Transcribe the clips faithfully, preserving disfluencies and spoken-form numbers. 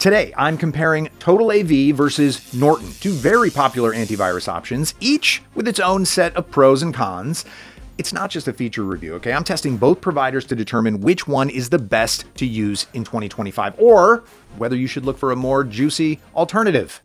Today, I'm comparing TotalAV versus Norton, two very popular antivirus options, each with its own set of pros and cons. It's not just a feature review, okay? I'm testing both providers to determine which one is the best to use in twenty twenty-five, or whether you should look for a more juicy alternative.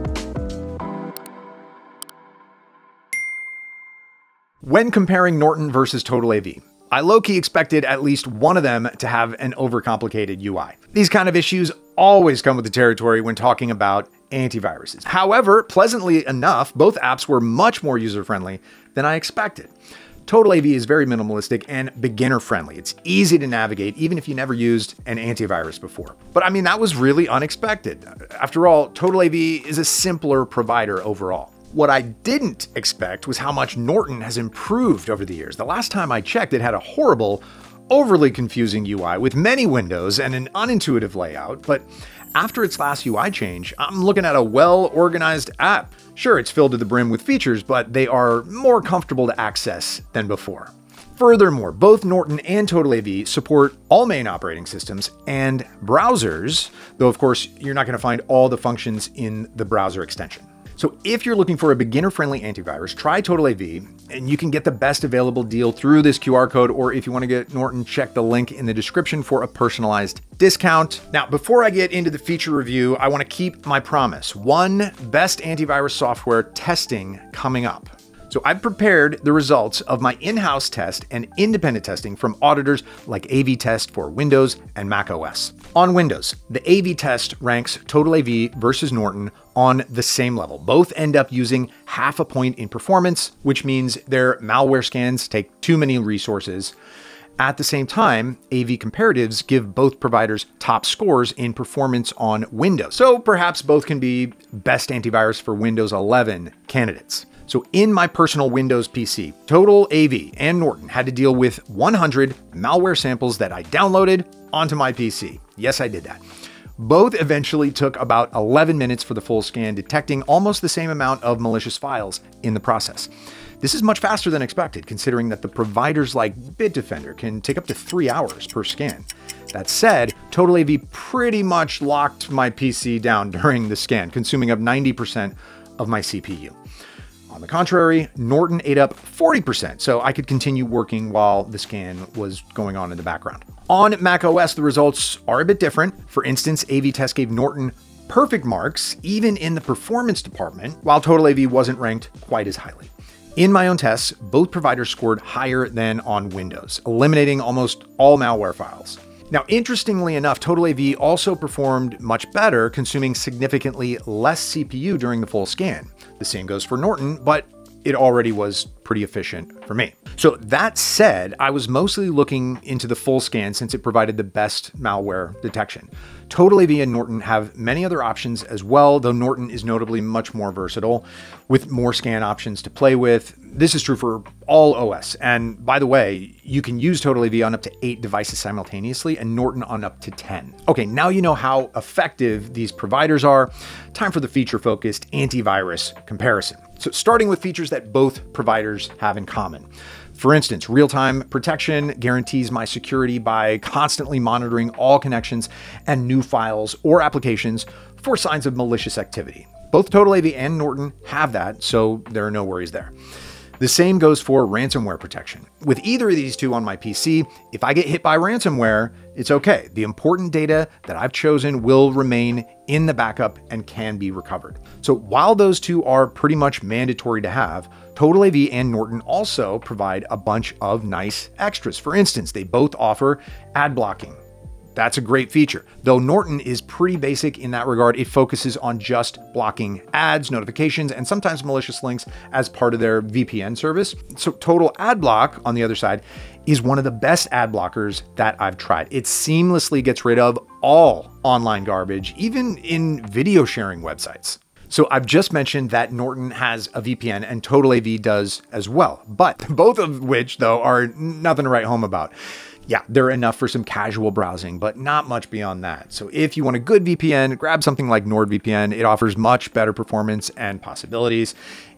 When comparing Norton versus TotalAV, I low-key expected at least one of them to have an overcomplicated U I. These kind of issues always come with the territory when talking about antiviruses. However, pleasantly enough, both apps were much more user-friendly than I expected. TotalAV is very minimalistic and beginner-friendly. It's easy to navigate, even if you never used an antivirus before. But I mean, that was really unexpected. After all, TotalAV is a simpler provider overall. What I didn't expect was how much Norton has improved over the years. The last time I checked, it had a horrible, overly confusing U I with many windows and an unintuitive layout, but after its last U I change, I'm looking at a well-organized app. Sure, it's filled to the brim with features, but they are more comfortable to access than before. Furthermore, both Norton and TotalAV support all main operating systems and browsers, though of course, you're not going to find all the functions in the browser extension. So if you're looking for a beginner-friendly antivirus, try TotalAV, and you can get the best available deal through this Q R code, or if you want to get Norton, check the link in the description for a personalized discount. Now, before I get into the feature review, I want to keep my promise. One best antivirus software testing coming up. So I've prepared the results of my in-house test and independent testing from auditors like A V Test for Windows and Mac O S. On Windows, the A V Test ranks TotalAV versus Norton on the same level. Both end up using half a point in performance, which means their malware scans take too many resources. At the same time, A V comparatives give both providers top scores in performance on Windows. So perhaps both can be best antivirus for Windows eleven candidates. So in my personal Windows P C, TotalAV and Norton had to deal with one hundred malware samples that I downloaded onto my P C. Yes, I did that. Both eventually took about eleven minutes for the full scan, detecting almost the same amount of malicious files in the process. This is much faster than expected, considering that the providers like Bitdefender can take up to three hours per scan. That said, TotalAV pretty much locked my P C down during the scan, consuming up ninety percent of my C P U. On the contrary, Norton ate up forty percent, so I could continue working while the scan was going on in the background. On Mac O S, the results are a bit different. For instance, A V Test gave Norton perfect marks, even in the performance department, while TotalAV wasn't ranked quite as highly. In my own tests, both providers scored higher than on Windows, eliminating almost all malware files. Now, interestingly enough, TotalAV also performed much better, consuming significantly less C P U during the full scan. The same goes for Norton, but it already was pretty efficient for me. So that said, I was mostly looking into the full scan since it provided the best malware detection. TotalAV and Norton have many other options as well, though Norton is notably much more versatile with more scan options to play with. This is true for all O S. And by the way, you can use TotalAV on up to eight devices simultaneously and Norton on up to ten. Okay, now you know how effective these providers are. Time for the feature-focused antivirus comparison. So starting with features that both providers have in common. For instance, real-time protection guarantees my security by constantly monitoring all connections and new files or applications for signs of malicious activity. Both TotalAV and Norton have that, so there are no worries there. The same goes for ransomware protection. With either of these two on my P C, if I get hit by ransomware, it's okay. The important data that I've chosen will remain in the backup and can be recovered. So while those two are pretty much mandatory to have, TotalAV and Norton also provide a bunch of nice extras. For instance, they both offer ad blocking. That's a great feature. Though Norton is pretty basic in that regard, it focuses on just blocking ads, notifications, and sometimes malicious links as part of their V P N service. So Total Ad Block, on the other side, is one of the best ad blockers that I've tried. It seamlessly gets rid of all online garbage, even in video sharing websites. So I've just mentioned that Norton has a V P N and TotalAV does as well, but both of which, though, are nothing to write home about. Yeah, they're enough for some casual browsing, but not much beyond that. So if you want a good V P N, grab something like NordVPN. It offers much better performance and possibilities.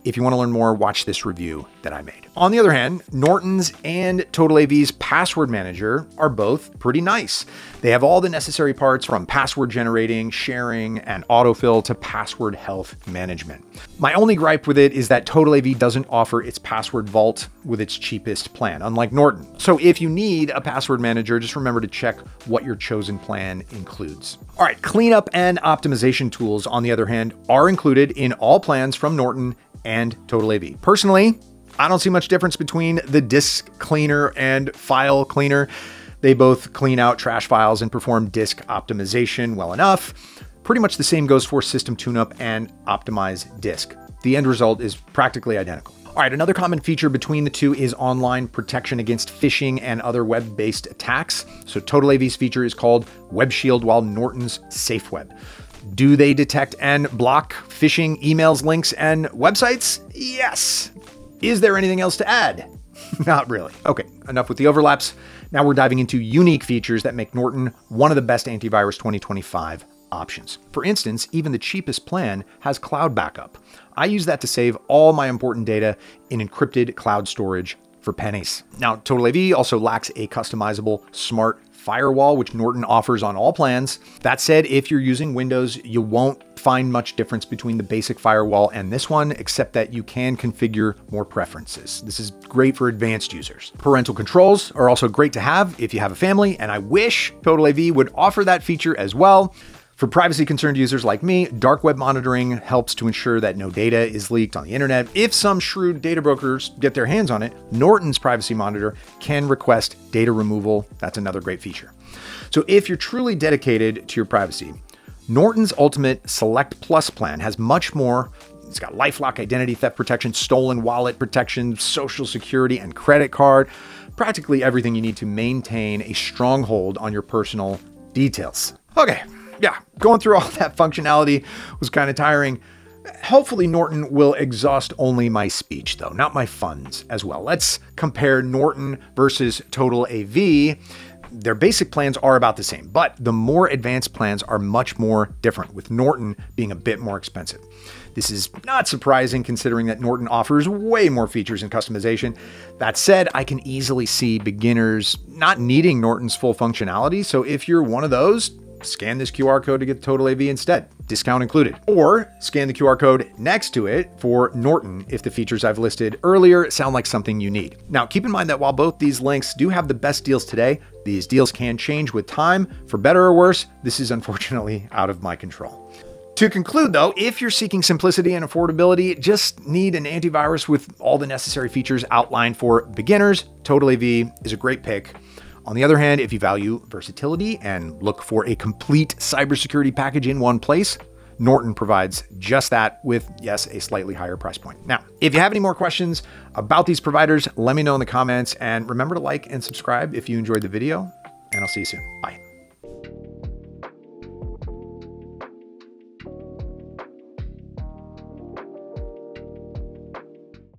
If you want to learn more, watch this review that I made. On the other hand, Norton's and TotalAV's password manager are both pretty nice. They have all the necessary parts from password generating, sharing, and autofill to password health management. My only gripe with it is that TotalAV doesn't offer its password vault with its cheapest plan, unlike Norton. So if you need a password manager, just remember to check what your chosen plan includes. All right, cleanup and optimization tools, on the other hand, are included in all plans from Norton and TotalAV. Personally, I don't see much difference between the disk cleaner and file cleaner. They both clean out trash files and perform disk optimization well enough. Pretty much the same goes for system tune-up and optimize disk. The end result is practically identical. All right, another common feature between the two is online protection against phishing and other web-based attacks. So TotalAV's feature is called Web Shield, while Norton's Safe Web. Do they detect and block phishing emails, links, and websites? Yes. Is there anything else to add? Not really. Okay, enough with the overlaps. Now we're diving into unique features that make Norton one of the best antivirus twenty twenty-five options. For instance, even the cheapest plan has cloud backup. I use that to save all my important data in encrypted cloud storage for pennies. Now, TotalAV also lacks a customizable smart firewall, which Norton offers on all plans. That said, if you're using Windows, you won't find much difference between the basic firewall and this one, except that you can configure more preferences. This is great for advanced users. Parental controls are also great to have if you have a family, and I wish TotalAV would offer that feature as well. For privacy-concerned users like me, dark web monitoring helps to ensure that no data is leaked on the internet. If some shrewd data brokers get their hands on it, Norton's Privacy Monitor can request data removal. That's another great feature. So if you're truly dedicated to your privacy, Norton's Ultimate Select Plus plan has much more. It's got LifeLock identity theft protection, stolen wallet protection, social security, and credit card. Practically everything you need to maintain a strong hold on your personal details. Okay. Yeah, going through all that functionality was kind of tiring. Hopefully Norton will exhaust only my speech though, not my funds as well. Let's compare Norton versus TotalAV. Their basic plans are about the same, but the more advanced plans are much more different, with Norton being a bit more expensive. This is not surprising considering that Norton offers way more features and customization. That said, I can easily see beginners not needing Norton's full functionality. So if you're one of those, scan this Q R code to get TotalAV instead, discount included. Or scan the Q R code next to it for Norton if the features I've listed earlier sound like something you need. Now, keep in mind that while both these links do have the best deals today, these deals can change with time. For better or worse, this is unfortunately out of my control. To conclude though, if you're seeking simplicity and affordability, just need an antivirus with all the necessary features outlined for beginners, TotalAV is a great pick. On the other hand, if you value versatility and look for a complete cybersecurity package in one place, Norton provides just that with, yes, a slightly higher price point. Now, if you have any more questions about these providers, let me know in the comments, and remember to like and subscribe if you enjoyed the video, and I'll see you soon. Bye.